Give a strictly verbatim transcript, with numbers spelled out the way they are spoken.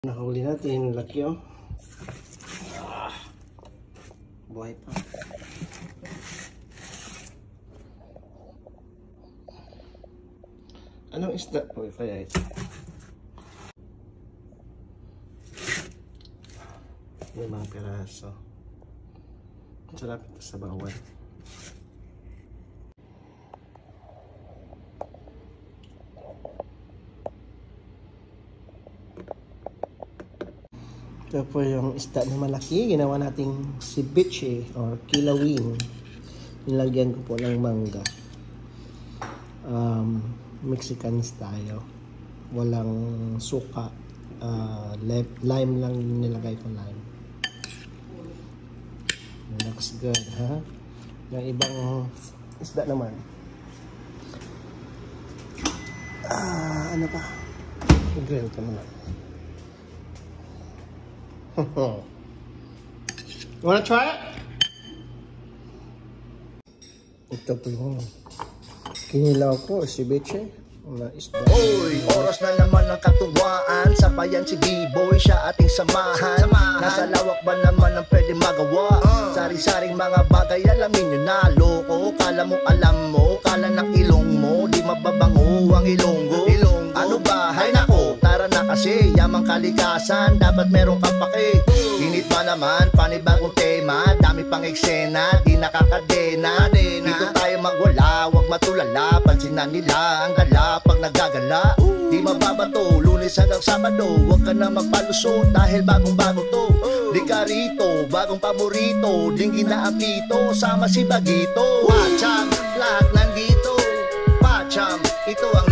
Nahuli natin, laki oh. Ah, buhay pa. Anong isda po kaya ito? Yung mga piraso. Sarap ito sa bawal. Ito po yung isda na malaki. Ginawa nating ceviche or kilawin. Nilagyan ko po ng mangga. Um, Mexican style. Walang suka. Uh, lime lang nilagay ko, lime. Looks good, ha? Yung ibang isda naman. Ah, ano pa? I-grill ko naman. You wanna try it? Ito po yung kinilaw ko, ceviche na isda. Oy, oras na naman ng katuwaan. Sabayan si B-Boy, siya ating samahan. Nasa lawak ba naman ang pwede magawa? Sari-saring mga bagay, alamin nyo na. Loko, kala mo alam mo, kala ng ilong mo, di mababango ang ilonggo. Ano ba? Hay nako, tara na kasi, yamang kalikasan, dapat merong kapake. Init pa naman, panibagong tema, dami pang eksena, di nakakadena. Dito tayo magwala, wag matulala, pansin na nila ang gala pag nagagala. Di mababato, Lunes hanggang Sabado, wag ka na magpalusot dahil bagong bago to. Di ka rito, bagong paborito, dinggin na ang pito, sama si Bagito. Pacham, lahat nandito, Pacham, ito ang